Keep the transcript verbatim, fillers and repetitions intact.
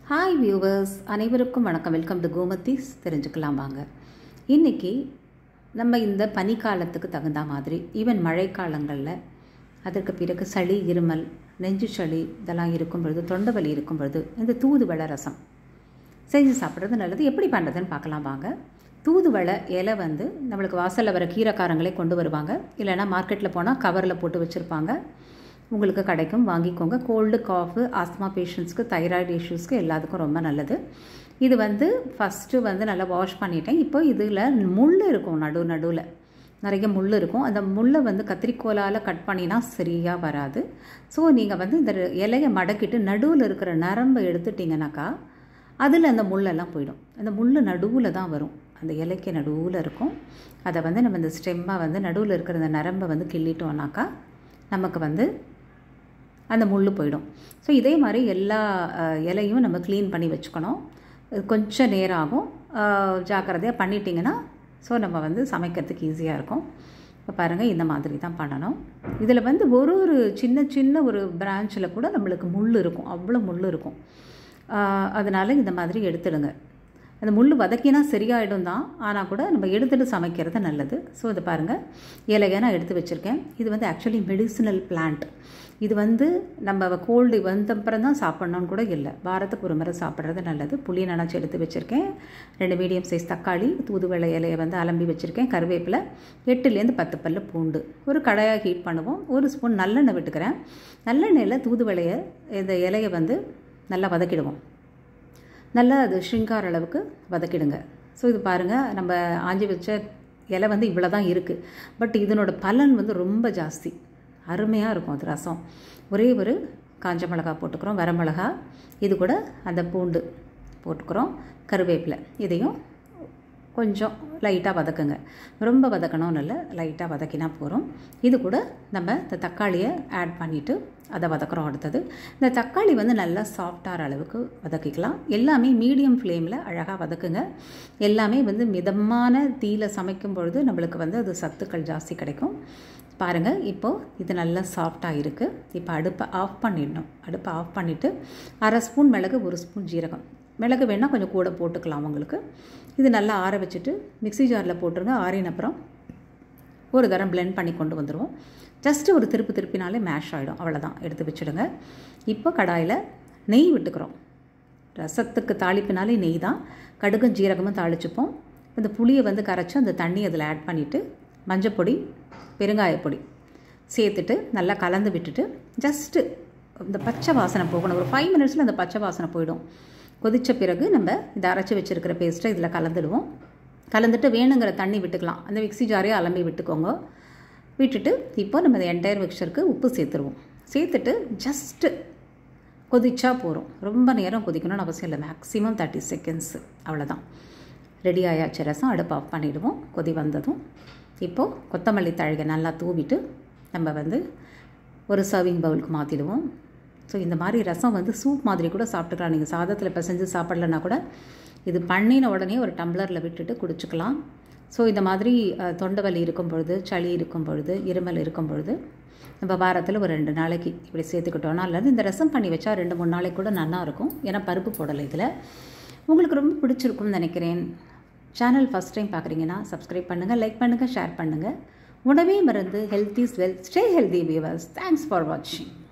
Hi viewers, அனைவருக்கும் வணக்கம். Welcome to Gomathi's. தெரிஞ்சுக்கலாம் வாங்க. இன்றைக்கி நம்ம இந்த பனிக்காலத்துக்கு தகுந்த மாதிரி ஈவன் மழைக்காலங்களில் அதற்கு பிறகு சளி, இருமல், நெஞ்சு சளி இதெல்லாம் இருக்கும் பொழுது, தொண்டை வலி இருக்கும் பொழுது இந்த தூதுவளை ரசம் செஞ்சு சாப்பிட்றது நல்லது. எப்படி பண்ணுறதுன்னு பார்க்கலாம் வாங்க. தூதுவளை இலை வந்து நம்மளுக்கு வாசலில் வர கீரைக்காரங்களே கொண்டு வருவாங்க. இல்லைனா மார்க்கெட்டில் போனால் கவரில் போட்டு வச்சுருப்பாங்க, உங்களுக்கு கிடைக்கும், வாங்கிக்கோங்க. கோல்டு, காஃபு, ஆஸ்மா பேஷண்ட்ஸ்க்கு, தைராய்டு இஷ்யூஸ்க்கு எல்லாத்துக்கும் ரொம்ப நல்லது. இது வந்து ஃபஸ்ட்டு வந்து நல்லா வாஷ் பண்ணிட்டேன். இப்போ இதில் முள் இருக்கும், நடு நடுவில் நிறைய முள் இருக்கும். அந்த முள்ளை வந்து கத்திரிக்கோலால் கட் பண்ணினா சரியாக வராது. ஸோ நீங்கள் வந்து இந்த இலையை மடக்கிட்டு நடுவில் இருக்கிற நரம்பை எடுத்துட்டிங்கனாக்கா அதில் அந்த முள்ளெல்லாம் போயிடும். அந்த முள் நடுவில் தான் வரும், அந்த இலைக்கு நடுவில் இருக்கும். அதை வந்து நம்ம இந்த ஸ்டெம்மாக வந்து நடுவில் இருக்கிற அந்த நரம்பை வந்து கிள்ளிட்டோம்னாக்கா நமக்கு வந்து அந்த முள் போயிடும். ஸோ இதே மாதிரி எல்லா இலையும் நம்ம க்ளீன் பண்ணி வச்சுக்கணும். கொஞ்சம் நேரம் ஆகும், ஜாக்கிரதையாக பண்ணிட்டிங்கன்னா ஸோ நம்ம வந்து சமைக்கிறதுக்கு ஈஸியாக இருக்கும். இப்போ பாருங்கள், இந்த மாதிரி தான் பண்ணணும். இதில் வந்து ஒரு ஒரு சின்ன சின்ன ஒரு பிரான்ச்சில் கூட நம்மளுக்கு முள் இருக்கும், அவ்வளோ முள் இருக்கும். அதனால் இந்த மாதிரி எடுத்துடுங்க. அந்த முள் வதக்கினா சரியாயிடும் தான், ஆனால் கூட நம்ம எடுத்துகிட்டு சமைக்கிறது நல்லது. ஸோ இது பாருங்கள், இலையை நான் எடுத்து வச்சுருக்கேன். இது வந்து ஆக்சுவலி மெடிசினல் பிளான்ட். இது வந்து நம்ம கோல்டு வந்தப்புறம் தான் சாப்பிட்ணுன்னு கூட இல்லை, வாரத்துக்கு ஒரு முறை சாப்பிட்றது நல்லது. புளி நினச்சி எடுத்து வச்சுருக்கேன். ரெண்டு மீடியம் சைஸ் தக்காளி, தூதுவளை இலையை வந்து அலம்பி வச்சுருக்கேன். கருவேப்பிலை, எட்டுலேருந்து பத்து பல்லு பூண்டு. ஒரு கடாயாக ஹீட் பண்ணுவோம். ஒரு ஸ்பூன் நல்லெண்ணெய் விட்டுக்கிறேன். நல்லெண்ணெயில் தூதுவளையை இந்த இலையை வந்து நல்லா வதக்கிடுவோம். நல்லா அது ஷ்ரிங்கார அளவுக்கு வதக்கிடுங்க. ஸோ இது பாருங்கள், நம்ம ஆஞ்சி வச்ச இலை வந்து இவ்வளோ தான் இருக்குது. பட் இதனோட பலன் வந்து ரொம்ப ஜாஸ்தி, அருமையாக இருக்கும் அது ரசம். ஒரே ஒரு காஞ்ச மிளகா போட்டுக்கிறோம், வரமிளகா, இது கூட அந்த பூண்டு போட்டுக்கிறோம், கருவேப்பிலை. இதையும் கொஞ்சம் லைட்டாக வதக்குங்க. ரொம்ப வதக்கணும்னு இல்லை, லைட்டாக வதக்கினா போகிறோம். இது கூட நம்ம இந்த தக்காளியை ஆட் பண்ணிவிட்டு அதை வதக்குறோம். அடுத்தது இந்த தக்காளி வந்து நல்லா சாஃப்டாகிற அளவுக்கு வதக்கிக்கலாம். எல்லாமே மீடியம் ஃப்ளேமில் அழகாக வதக்குங்க. எல்லாமே வந்து மிதமான தீயில் சமைக்கும் பொழுது நம்மளுக்கு வந்து அது சத்துக்கள் ஜாஸ்தி கிடைக்கும். பாருங்கள், இப்போது இது நல்லா சாஃப்டாக இருக்குது. இப்போ அடுப்பை ஆஃப் பண்ணிடணும். அடுப்பை ஆஃப் பண்ணிவிட்டு அரை ஸ்பூன் மிளகு, ஒரு ஸ்பூன் ஜீரகம், மிளகு வேணால் கொஞ்சம் கூட போட்டுக்கலாம் உங்களுக்கு. இது நல்லா ஆற வச்சுட்டு மிக்ஸி ஜாரில் போட்டுருங்க. ஆறின அப்புறம் ஒரு தரம் பிளெண்ட் பண்ணி கொண்டு வந்துடுவோம். ஜஸ்ட்டு ஒரு திருப்பு திருப்பினாலே மேஷ் ஆகிடும், அவ்வளோதான். எடுத்து வச்சுடுங்க. இப்போ கடாயில் நெய் விட்டுக்கிறோம். ரசத்துக்கு தாளிப்பினாலே நெய் தான். கடுகும் ஜீரகமும் தாளிச்சுப்போம். இந்த புளியை வந்து கரைச்சி அந்த தண்ணி அதில் ஆட் பண்ணிவிட்டு மஞ்சப்பொடி, பெருங்காயப்பொடி சேர்த்துட்டு நல்லா கலந்து விட்டுட்டு ஜஸ்ட்டு இந்த பச்சை வாசனை போகணும். ஒரு ஃபைவ் மினிட்ஸில் அந்த பச்சை வாசனை போயிடும். கொதித்த பிறகு நம்ம இதை அரைச்சி வச்சுருக்கிற பேஸ்ட்டை இதில் கலந்துடுவோம். கலந்துட்டு வேணுங்கிற தண்ணி விட்டுக்கலாம். அந்த மிக்ஸி ஜாரையே அலம்பி விட்டுக்கோங்க. விட்டுட்டு இப்போ நம்ம இந்த என்டையர் மிக்சருக்கு உப்பு சேர்த்துருவோம். சேர்த்துட்டு ஜஸ்ட்டு கொதிச்சா போகிறோம். ரொம்ப நேரம் கொதிக்கணும்னு அவசியம் இல்லை, மேக்ஸிமம் தேர்ட்டி செகண்ட்ஸு, அவ்வளோதான். ரெடி ஆயாச்சு ரசம். அடுப்பு ஆஃப் பண்ணிவிடுவோம். கொதி வந்ததும் இப்போது கொத்தமல்லி தழையை நல்லா தூவிட்டு நம்ம வந்து ஒரு சர்விங் பவுலுக்கு மாற்றிடுவோம். ஸோ இந்த மாதிரி ரசம் வந்து சூப் மாதிரி கூட சாப்பிட்டுக்கலாம். நீங்கள் சாதத்தில் பிசைஞ்சு சாப்பிட்லன்னா கூட இது பண்ணின உடனே ஒரு டம்ளரில் விட்டுட்டு குடிச்சுக்கலாம். ஸோ இந்த மாதிரி தொண்டை வலி இருக்கும் பொழுது, சளி இருக்கும் பொழுது, இருமல் இருக்கும் பொழுது நம்ம வாரத்தில் ஒரு ரெண்டு நாளைக்கு இப்படி சேர்த்துக்கிட்டோன்னா, அல்லது இந்த ரசம் பண்ணி வச்சா ரெண்டு மூணு நாளைக்கு கூட நல்லா இருக்கும். ஏன்னா பருப்பு போடலை இதில். உங்களுக்கு ரொம்ப பிடிச்சிருக்கும்னு நினைக்கிறேன். சேனல் ஃபஸ்ட் டைம் பார்க்குறீங்கன்னா சப்ஸ்கிரைப் பண்ணுங்கள், லைக் பண்ணுங்கள், ஷேர் பண்ணுங்கள். உணவே மருந்து, health is wealth. Stay healthy viewers. Thanks for வாட்சிங்.